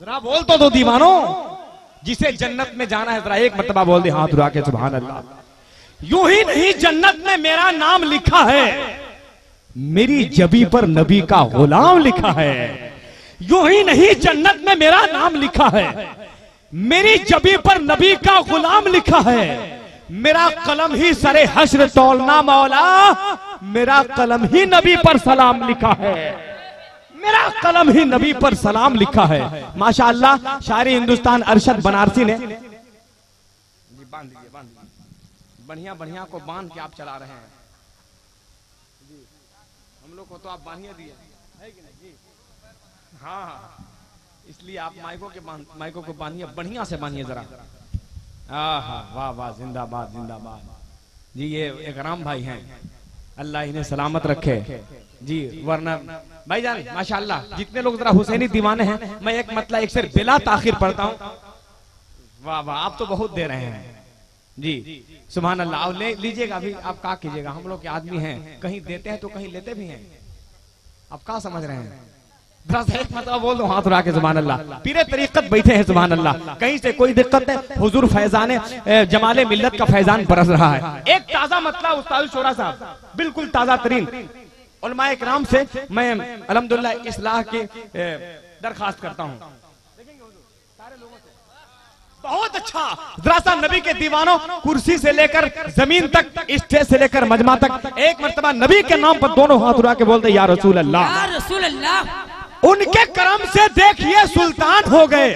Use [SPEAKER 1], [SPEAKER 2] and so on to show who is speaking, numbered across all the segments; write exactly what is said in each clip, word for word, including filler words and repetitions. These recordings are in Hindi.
[SPEAKER 1] जरा बोल तो दो दीवानो, जिसे जन्नत में जाना है जरा एक मर्तबा बोल दे हाथ उठा के सुभान अल्लाह। यूं ही नहीं जन्नत में मेरा नाम लिखा है, मेरी जबी पर नबी का गुलाम लिखा है। यूं ही नहीं जन्नत में मेरा नाम लिखा है, मेरी जबी पर नबी का गुलाम लिखा है। मेरा कलम ही सरे हश्र तौलना मौला, मेरा कलम ही नबी पर सलाम लिखा है, मेरा कलम ही नबी पर सलाम लिखा है। माशाअल्लाह शायरी हिंदुस्तान अरशद बनारसी ने, जी बांध दीजिए बांध दीजिए, बढ़िया बढ़िया को बांध के आप चला रहे हैं जी, हम लोग को तो आप बांधिए दिए है कि नहीं जी। हाँ इसलिए आप माइकों के माइकों को बांधिए, बढ़िया से बांधिए जरा। आहा वाह वाह, जिंदाबाद जिंदाबाद जी। ये एक राम भाई हैं, अल्लाह इन्हें सलामत रखे जी। वरना भाईजान माशाअल्लाह जितने लोग जरा हुसैनी दीवाने हैं, मैं एक मतलब एक सिर्फ बिला ताखिर पढ़ता हूँ। वाह वाह, आप तो बहुत दे रहे हैं जी, सुभान अल्लाह। ले लीजिएगा अभी, आप क्या कीजिएगा, हम लोग के आदमी हैं, कहीं देते हैं तो कहीं लेते भी हैं। आप क्या समझ रहे हैं, एक मतलब बोल दो हाथ उठा के सुभान अल्लाह। पीरे तरीकत बैठे हैं सुभान अल्लाह, कहीं से कोई दिक्कत है, हुजूर फैजान जमाले मिल्लत का फैजान बरस रहा है। एक ताजा मतलब उस्ताद शोरा साहब, बिल्कुल ताजा तरीन उलमा इकराम से मैं अल्हम्दुलिल्लाह इस्लाह की दरखास्त करता हूँ। बहुत अच्छा, जरा सा नबी के दीवानों, कुर्सी से लेकर जमीन तक, स्टेज से लेकर मजमा तक, एक मर्तबा नबी के नाम पर दोनों हाथ उठा के बोलते या रसूल अल्लाह, या रसूल अल्लाह। उनके करम से देखिए सुल्तान हो गए,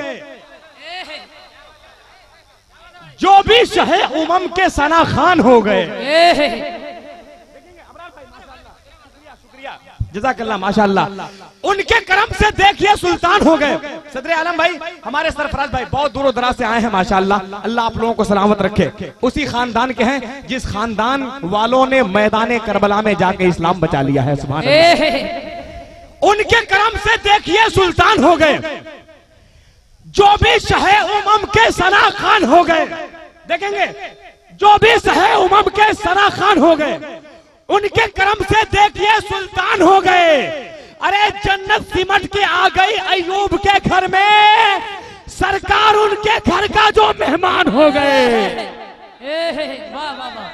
[SPEAKER 1] जो भी शहे उमम के सना खान हो गए। जज़ाकल्लाह माशाअल्लाह। उनके करम से देखिए सुल्तान हो गए। सदर आलम भाई, हमारे सरफराज भाई बहुत दूरों दराज से आए हैं माशाअल्लाह, अल्लाह आप लोगों को सलामत रखे। उसी खानदान के हैं जिस खानदान वालों ने मैदान करबला में जाके इस्लाम बचा लिया है, सुभान अल्लाह। उनके करम से देखिए सुल्तान हो गए, जो भी शहे उमम के सना खान हो गए। देखेंगे, जो भी शहे उमम के सना खान हो गए, उनके करम से देखिए सुल्तान हो गए। अरे जन्नत सिमट के आ गई अयूब के घर में, सरकार उनके घर का जो मेहमान हो गए।
[SPEAKER 2] वाह वाह वाह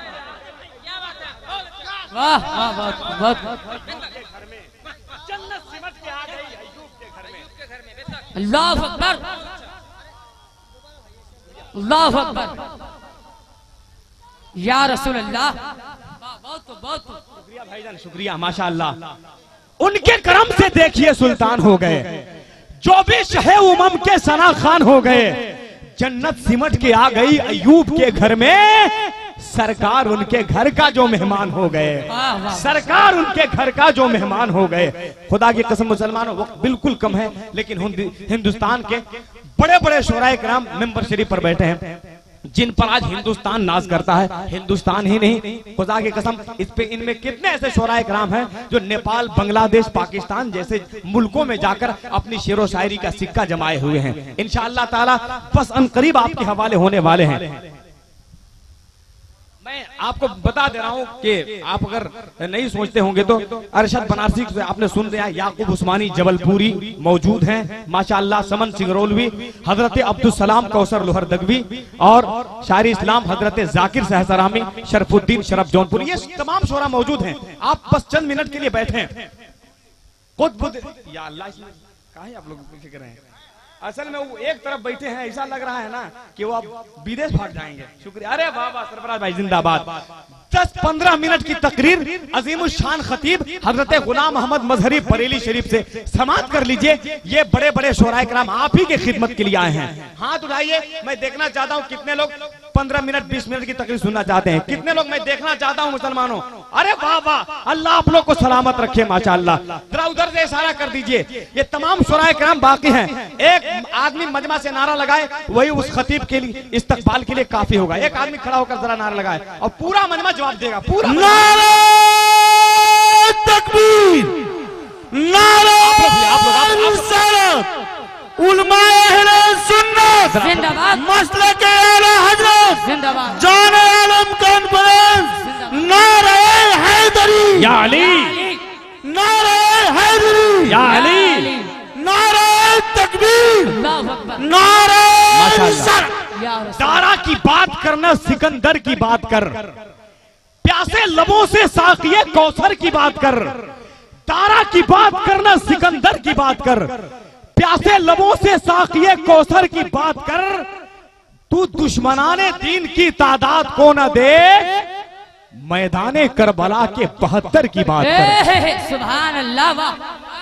[SPEAKER 2] वाह वाह वाह,
[SPEAKER 1] जन्नत सिमट के आ गई अयूब के घर में।
[SPEAKER 2] अल्लाह अकबर अल्लाह अकबर, या रसूल अल्लाह। बहुत बहुत
[SPEAKER 1] शुक्रिया भाईजान, शुक्रिया माशाअल्लाह। उनके करम से देखिए सुल्तान हो गए, जो भी शहे उमम के सना खान हो गए। जन्नत सिमट के आ गई अयूब के घर में, सरकार उनके घर का जो मेहमान हो गए। सरकार उनके घर का जो मेहमान हो गए। खुदा की कसम मुसलमानों, वक्त बिल्कुल कम है, लेकिन हिंदुस्तान के बड़े बड़े शोराए किराम मेंबर शरीफ पर बैठे हैं, जिन पर आज हिंदुस्तान नाज करता है। हिंदुस्तान ही नहीं, खुदा की कसम, इस पे इनमें कितने ऐसे शोराए किराम हैं जो नेपाल, बांग्लादेश, पाकिस्तान जैसे मुल्कों में जाकर अपनी शेरो शायरी का सिक्का जमाए हुए हैं। इंशाअल्लाह ताला बस अनकरीब आपके हवाले होने वाले हैं। मैं आपको बता दे रहा हूं कि आप अगर नहीं सोचते होंगे तो अरशद बनारसी से आपने सुन लिया, याकूब उस्मानी जबलपुरी मौजूद हैं माशाअल्लाह, समन सिंगरौलवी, हजरत अब्दुल सलाम कौसर लोहरदगवी और शायरी इस्लाम हजरत जाकिर सहसरामी, शरफुद्दीन शरफ जौनपुरी, ये तमाम शोरा मौजूद हैं। आप बस चंद मिनट के लिए बैठे हैं। खुद या अल्लाह, काहे आप लोग फिक्र रहे हैं? असल में वो एक तरफ बैठे हैं, ऐसा लग रहा है ना कि वो अब विदेश भाग जाएंगे। शुक्रिया, अरे वाह वाह, सरफराज भाई जिंदाबाद। दस पंद्रह मिनट की तकरीर अजीमुल शान खतीब हजरत गुलाम अहमद मजहरी बरेली शरीफ से समाप्त कर लीजिए। ये बड़े बड़े शोराए किराम आप ही के खिदमत के लिए आए हैं। हाथ उठाइए, मैं देखना चाहता हूँ कितने लोग पंद्रह मिनट बीस मिनट की तकरीर सुनना चाहते हैं। कितने लोग, मैं देखना चाहता हूँ मुसलमानों। अरे वाह वाह, अल्लाह आप लोग को सलामत रखे माशाअल्लाह। जरा उधर से इशारा कर दीजिए, ये तमाम शोराए किराम बाकी हैं। एक आदमी मजमा से नारा लगाए, वही उस खतीब के लिए इस्तकबाल के लिए काफी होगा। एक आदमी खड़ा होकर जरा नारा लगाए और पूरा मजमा जवाब देगा। पूरा
[SPEAKER 3] नारा तकबीर, नारा रिसालत, उलमाए अहले सुन्नत
[SPEAKER 2] जिंदाबाद,
[SPEAKER 3] मसलक आला हजरत
[SPEAKER 2] जिंदाबाद,
[SPEAKER 3] जान आलम कॉन्फ्रेंस, नारा हैदरी
[SPEAKER 1] या अली,
[SPEAKER 3] नारा हैदरी
[SPEAKER 1] या अली,
[SPEAKER 3] नारा तकबीर,
[SPEAKER 2] या रसूल।
[SPEAKER 1] दारा की बात करना सिकंदर की बात कर, प्यासे लबों से साकिए कौसर की बात कर। दारा की बात करना सिकंदर की बात कर, प्यासे लबों से साकिए कौसर की बात कर। तू दुश्मनाने दीन की तादाद को न दे, मैदाने करबला के बहत्तर की बात कर।
[SPEAKER 2] सुभान अल्लाह, वाह